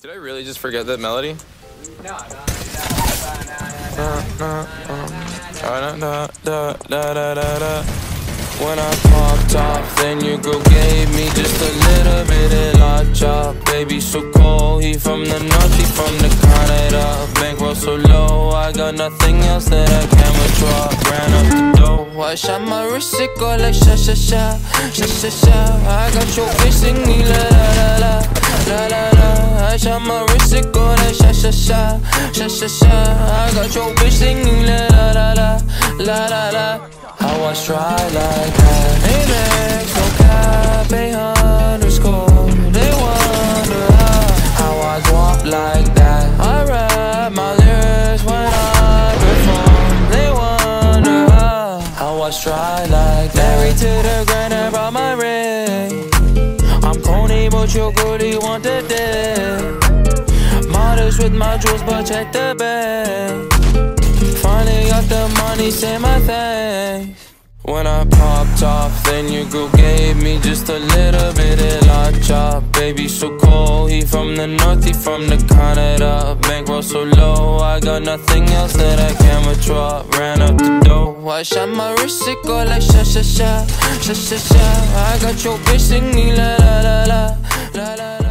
Did I really just forget that melody? No. When I popped off, then your girl gave me just a little bit of la chop. Baby so cold, he from the north, he from the Canada. Bankroll so low, I got nothing else that I can withdraw. Ran up the dough, I shot my wrist, it go like sha sha sha, sha sha sha. I got your bitch singing la la la la la la. I shot my wrist, it go like sha sha sha, sha sha sha. I got your bitch singing la la la la la la. How I try like that? Amex, no cap, _. They wonder how I drop like that. I rap my lyrics when I perform. They wonder how I try like that. Married to the grind, I brought my ring. I'm pony, but your girlie want the dick. Modest with my jewels, but check the bag. Finally got the money, say my thanks. When I popped off, then your girl gave me just a little bit of la chop. Baby so cold, he from the north, he from the Canada. Bankroll so low, I got nothing else that I can withdraw. Ran up the dough, I shot my wrist, it go like sha sha sha, sha sha sha. I got your bitch singing la la la la la la.